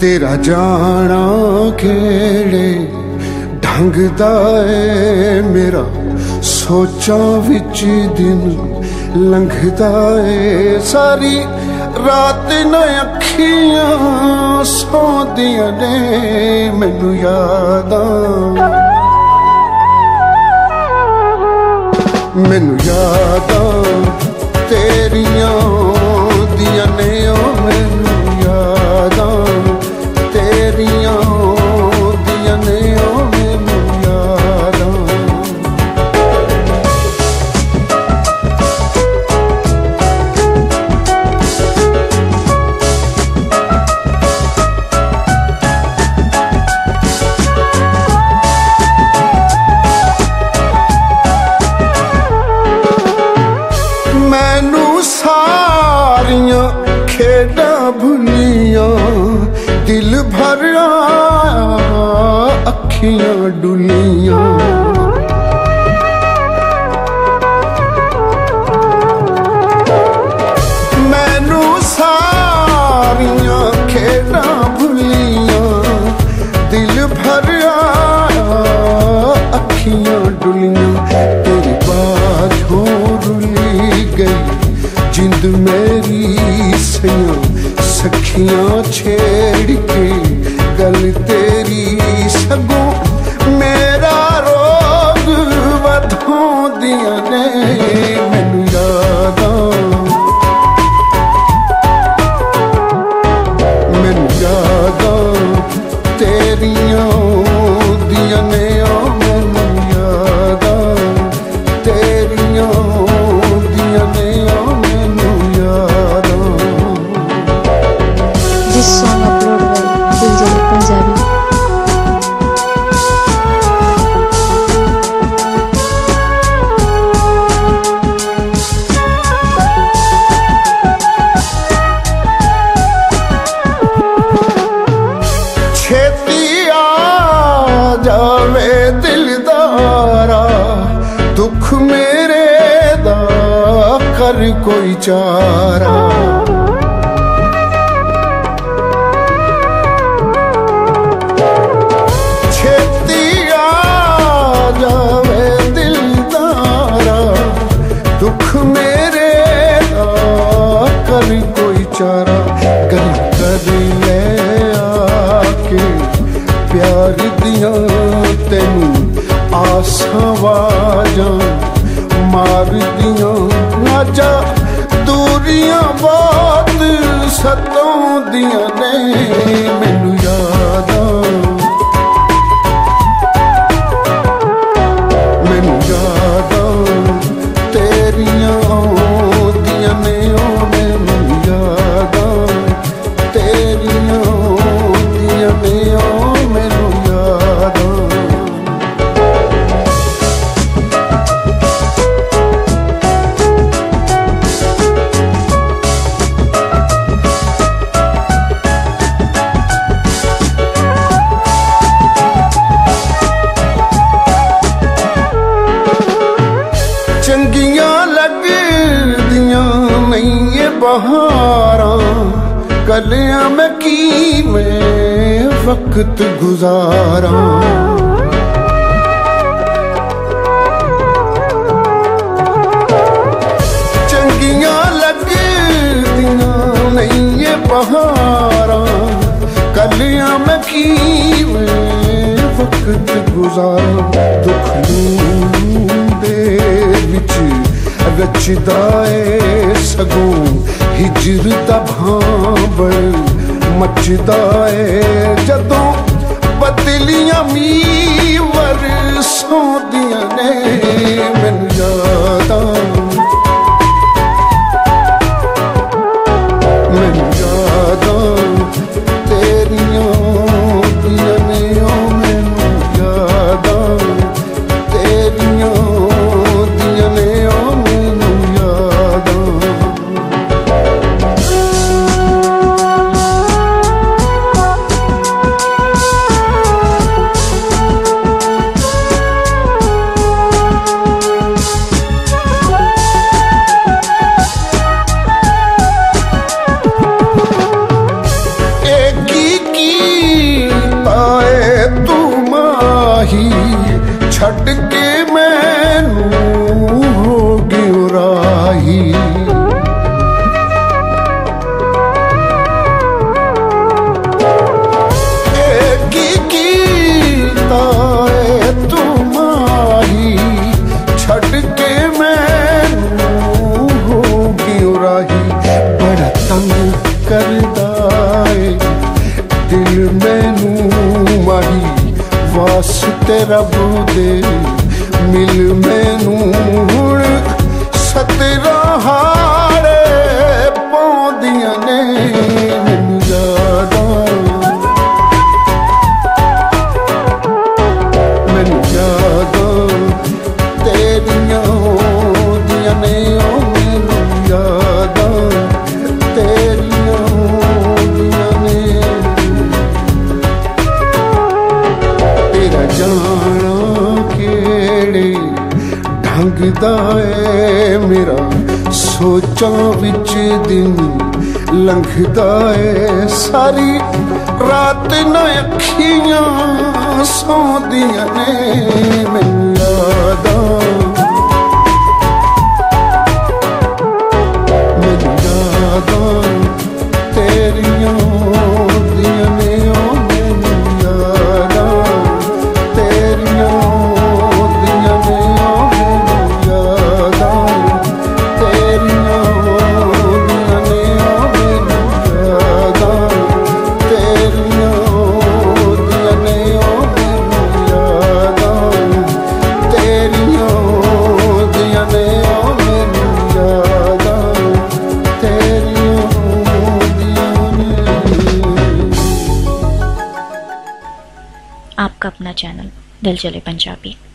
तेरा जाना केड़े ढंग दा ऐ मेरा सोचा विच दिन लंघदा ऐ सारी रात न अखियां सौंदियां ने मैनू यादां तेरियां दियां ने मैनू यादां तेरियां दियां ने मैनू यादां मैनू सारियां खेडां भुलियां दिल भरिया अखियां डुलियां मैनू सारियां खेडां भुलियां दिल भरिया अखियां डुलियां तेरी बाझों रुली गई जिंद मेरी सैयां सखियां छेड़ के गल तेरी सगों मेरा रोग वधाउंदियां ने मैनू यादां तेरियां दियां ने मैनू यादां तेरियां दियां ने मैनू यादां। This song uploaded by Diljit Punjabi. छेती आ जावे दिलदारा दुख मेरे दा कर कोई चारा छेती आ जावे दिलदारा दुख मेरे दा कर कोई चारा गल कर ले आके प्यार दियां तेनू आसां वाजां मार दियां ना जा दूरियां बहुत सताउंदियां ने मैनू यादां तेरियां दियां ने मैनू यादां तेरियां दियां ने मैनू यादां। चंगियां लगदियां नहीं बहारां कलियां मैं की मैं वक्त गुजारां चंगियां लगदियां नहीं बहारां कलियां मैं की मैं वक्त गुजारां दुख दे विच रचदा ऐ सगों हिजर दा भांबड़ मचदा ऐ जदों बदलियां मींह वरसोंदियां ने मैनू यादां तेरियां दियां ने मैनू यादां तेरियां दियां ने मैनू यादां। राही छड़ के मैनू हो गई राही। दिल मैनू माही वास्ते रब दे मिल मैनू हुण 17 हाड़े पौंदियां ने मैनू यादां तेरियां दियां ने मैनू यादां तेरियां जाना केड़े ढंग दा ऐ मेरा सोचां विच दिन लंघदा ऐ। सारी रात न अखियां सौंदियां ने मैनू यादां तेरियां दियां ने आपका अपना चैनल दिल चले पंजाबी।